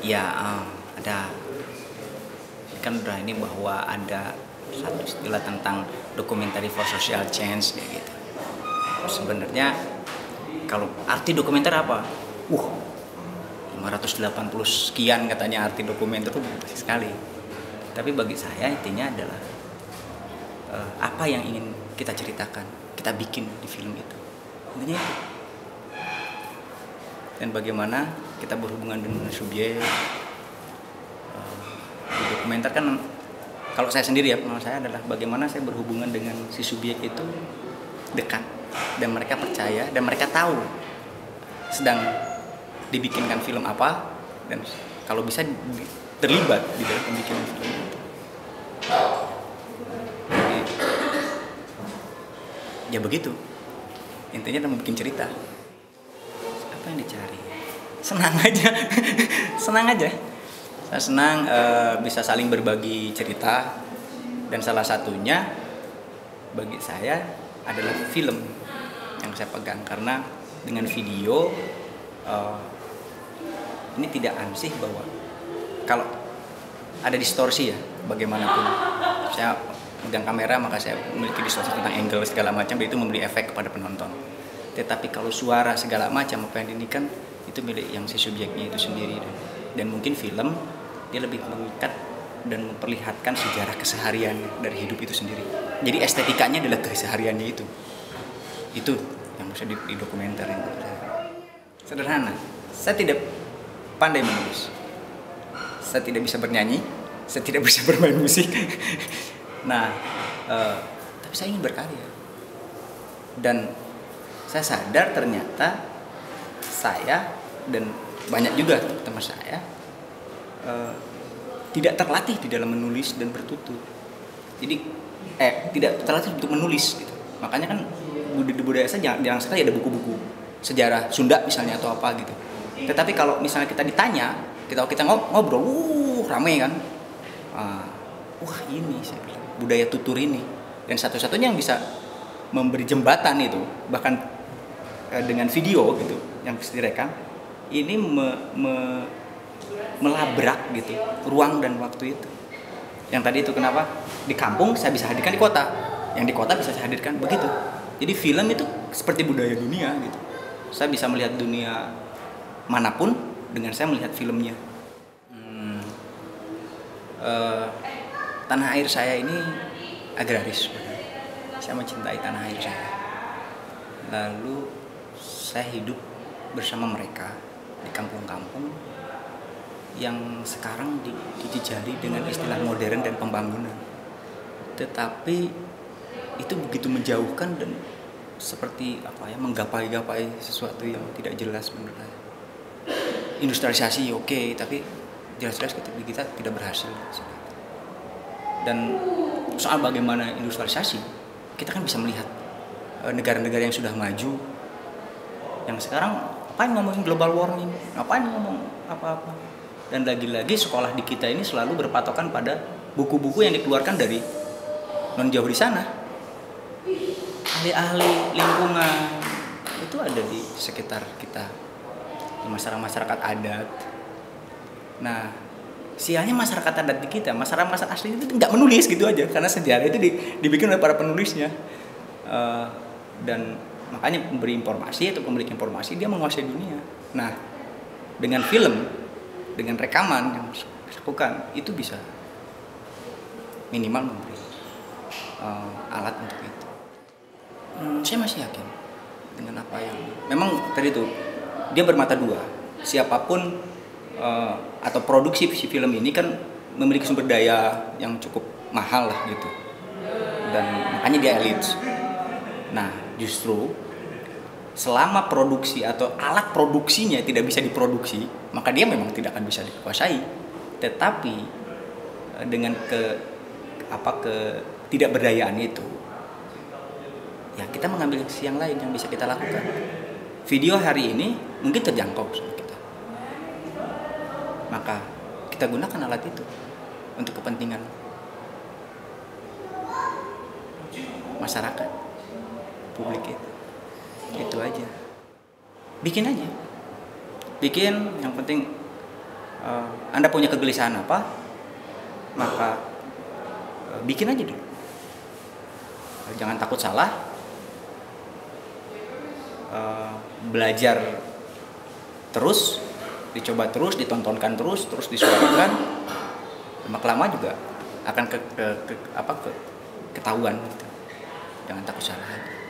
Ya, ada kan udah ini bahwa ada satu istilah tentang documentary for social change kayak gitu. Sebenarnya kalau arti dokumenter apa? 580 sekian katanya arti dokumenter itu banyak sekali. Tapi bagi saya intinya adalah apa yang ingin kita ceritakan, kita bikin di film itu. Intinya itu. Dan bagaimana kita berhubungan dengan subjek. Di dokumenter kan kalau saya sendiri ya, menurut saya adalah bagaimana saya berhubungan dengan si subjek itu dekat dan mereka percaya dan mereka tahu sedang dibikinkan film apa dan kalau bisa terlibat di dalam pembikinan film itu. Jadi, ya begitu. Intinya dalam bikin cerita. Apa yang dicari? Senang aja. Senang aja. Saya senang bisa saling berbagi cerita dan salah satunya bagi saya adalah film yang saya pegang karena dengan video ini tidak ansih bahwa kalau ada distorsi ya bagaimanapun saya pegang kamera maka saya memiliki distorsi tentang angle segala macam itu memberi efek kepada penonton. Tetapi kalau suara segala macam apa yang dinyanyikan itu milik yang si subjeknya itu sendiri dan mungkin film dia lebih mengikat dan memperlihatkan sejarah keseharian dari hidup itu sendiri. Jadi estetikanya adalah kesehariannya itu yang bisa di dokumenter yang sederhana. Saya tidak pandai menulis, saya tidak bisa bernyanyi, saya tidak bisa bermain musik. Nah, tapi saya ingin berkarya dan saya sadar ternyata saya dan banyak juga teman saya tidak terlatih di dalam menulis dan bertutur. Jadi tidak terlatih untuk menulis gitu. Makanya kan di budaya saya jarang sekali ada buku-buku sejarah Sunda misalnya atau apa gitu. Tetapi kalau misalnya kita ditanya, kita ngobrol, rame kan. Wah ini saya bilang budaya tutur ini dan satu-satunya yang bisa memberi jembatan itu bahkan dengan video gitu yang direkam ini melabrak gitu ruang dan waktu itu. Yang tadi itu kenapa di kampung saya bisa hadirkan di kota, yang di kota bisa saya hadirkan begitu. Jadi film itu seperti budaya dunia gitu. Saya bisa melihat dunia manapun dengan saya melihat filmnya. Tanah air saya ini agraris. Saya mencintai tanah air saya. Lalu saya hidup bersama mereka di kampung-kampung yang sekarang dijejali dengan istilah modern dan pembangunan. Tetapi itu begitu menjauhkan dan seperti menggapai-gapai sesuatu yang tidak jelas menurut saya. Industrialisasi oke, tapi jelas-jelas kita tidak berhasil. Dan soal bagaimana industrialisasi, kita kan bisa melihat negara-negara yang sudah maju, yang sekarang ngapain ngomongin global warming, ngapain ngomong apa-apa. Dan lagi-lagi sekolah di kita ini selalu berpatokan pada buku-buku yang dikeluarkan dari non jauh di sana. Ahli-ahli lingkungan itu ada di sekitar kita, di masyarakat adat. Nah, sialnya masyarakat adat di kita, masyarakat asli itu nggak menulis gitu aja, karena sejarah itu dibikin oleh para penulisnya. Dan makanya memberi informasi atau pemilik informasi dia menguasai dunia. Nah, dengan film, dengan rekaman yang dilakukan itu bisa minimal memberi alat untuk itu. Saya masih yakin dengan apa yang memang tadi itu dia bermata dua. Siapapun atau produksi si film ini kan memiliki sumber daya yang cukup mahal lah gitu, dan makanya dia elit. Nah justru selama produksi atau alat produksinya tidak bisa diproduksi, maka dia memang tidak akan bisa dikuasai. Tetapi dengan ketidakberdayaan itu, ya kita mengambil yang lain yang bisa kita lakukan. Video hari ini mungkin terjangkau sama kita, maka kita gunakan alat itu untuk kepentingan masyarakat, publik itu aja. Bikin aja, yang penting Anda punya kegelisahan apa, maka bikin aja dulu. Jangan takut salah, belajar terus, dicoba terus, ditontonkan terus disuarakan, lama-lama juga akan ketahuan gitu. Jangan takut salah.